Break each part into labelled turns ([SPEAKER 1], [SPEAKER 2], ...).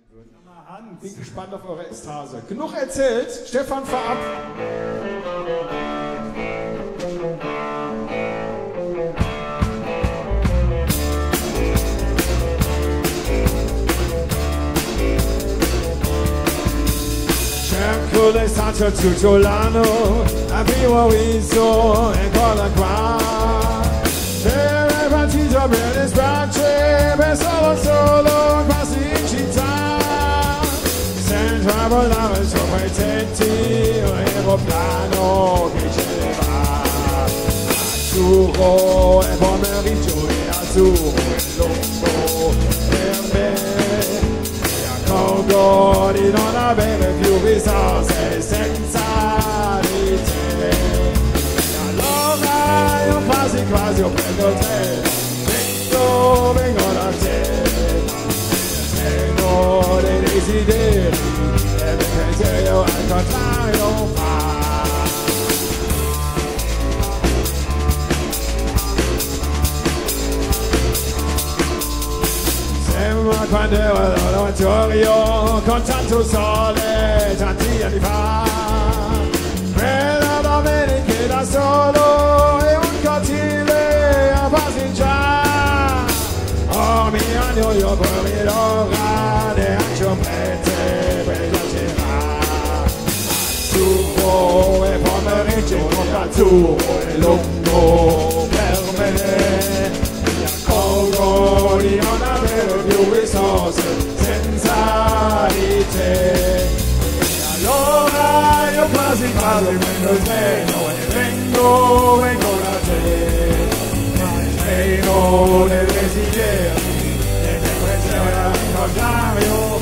[SPEAKER 1] Bin gespannt auf eure Ekstase. Genug erzählt. Stefan, fahr ab. Cerco le stanze ciucciolano, aprivo viso e cola qua. Per partito per le spacce, per solo quasi in città. Senza volare sopra i tetti, un aeroplano che ce ne va. Azzurro e pomeriggio e azzurro e lungo per me. Accorgo di non avere più risorse senza di te. E allora io quasi io prendo te, vengo da te. Tengo dei desideri e mi pensiero al contrario fa. Sembra quando ero all'oratorio con tanto sole, tanti anni fa. Quella domenica da solo e un cortile a passeggiare. Oh mio anno io vorrei l'ora, neanche un prete per esagerare. Azzurro e pomeriggio, azzurro e lungo per me. Accorgo di non avere più risorse senza di te. E allora io quasi prendo il treno e vengo da te. Il treno dei desideri e che questo era il contrario.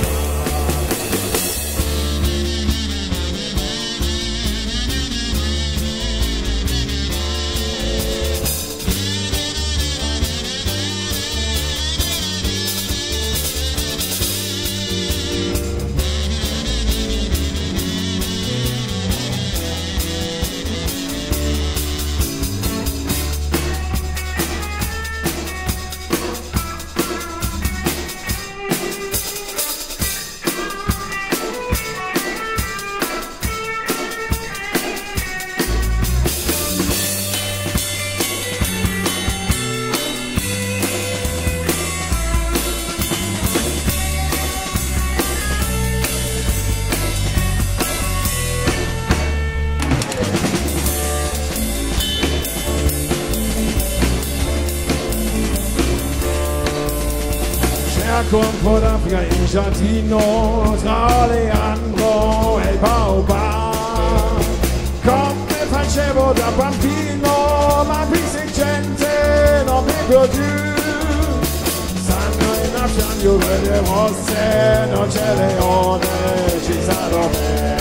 [SPEAKER 1] Con un po' d'Africa in giardino tra Leandro e il baobab, come facevo da bambino, ma qui se gente non mi più. Stanno in affiondo le rosse, non c'è leone, ci sarò me.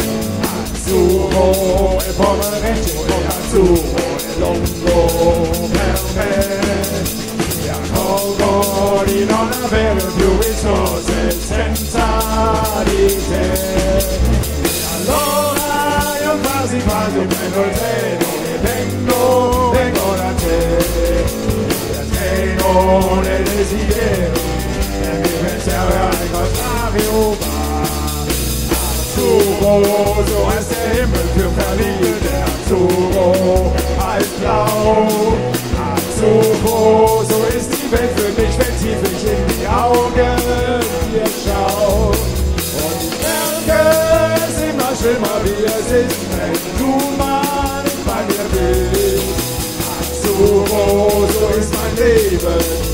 [SPEAKER 1] Azzurro e pomeriggio e azzurro e lungo per me. Accorgo di non avere più risorse senza di te. E allora io quasi prendo il treno e vengo da te. Il treno dei desideri e mi pensiero al contrario va. Azzurro, so ist der Himmel für Berlin, der Azzurro als blau. Azzurro, so ist die Welt für mich, wenn tief ich in die Augen dir schau. Und ich merke es immer schlimmer, wie es ist, wenn du mal nicht bei mir bist. Azzurro, so ist mein Leben.